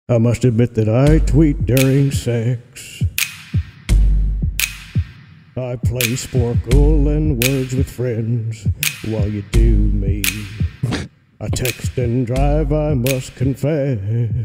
I must admit that I tweet during sex. I play Sporkle and Words with Friends while you do me. I text and drive, I must confess.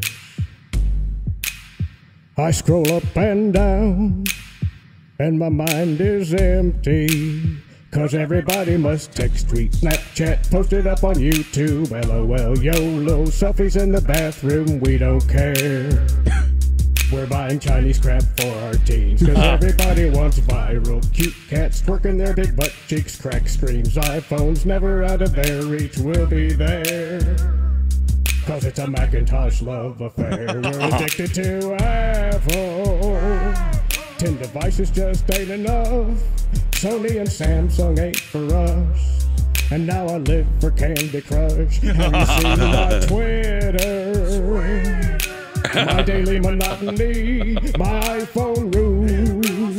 I scroll up and down, and my mind is empty. 'Cause everybody must text, tweet, Snapchat, post it up on YouTube. LOL, YOLO, selfies in the bathroom, we don't care. We're buying Chinese crap for our teens, 'cause everybody wants viral. Cute cats twerking their big butt cheeks, crack screams, iPhones never out of their reach, we'll be there. 'Cause it's a Macintosh love affair, we're addicted to Apple. 10 devices just ain't enough. Sony and Samsung ain't for us. And now I live for Candy Crush. Have you seen my Twitter? My daily monotony, my iPhone rules.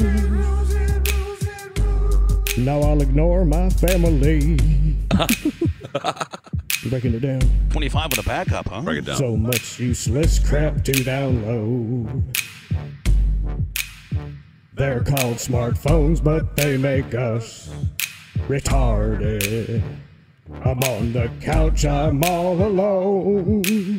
Now I'll ignore my family. Breaking it down. 25 with a backup, huh? Break it down. So much useless crap to download. They're called smartphones, but they make us retarded. I'm on the couch, I'm all alone.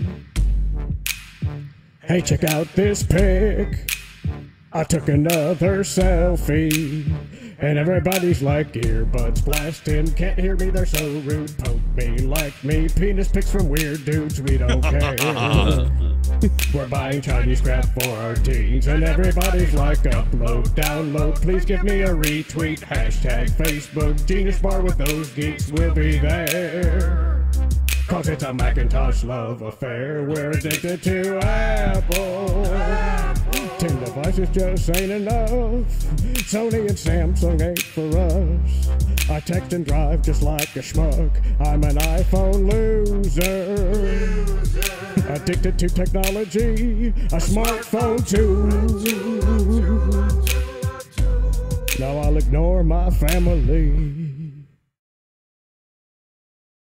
Hey, check out this pic. I took another selfie. And everybody's like earbuds blasting. Can't hear me, they're so rude. Poke me, like me. Penis pics from weird dudes, we don't care. We're buying Chinese crap for our teens. And everybody's like upload, download. Please give me a retweet. Hashtag Facebook. Genius Bar with those geeks, we'll be there. 'Cause it's a Macintosh love affair. We're addicted to Apple. 10 devices just ain't enough. Sony and Samsung ain't for us. I text and drive just like a schmuck. I'm an iPhone loser. Addicted to technology, a smartphone too. Now I'll ignore my family.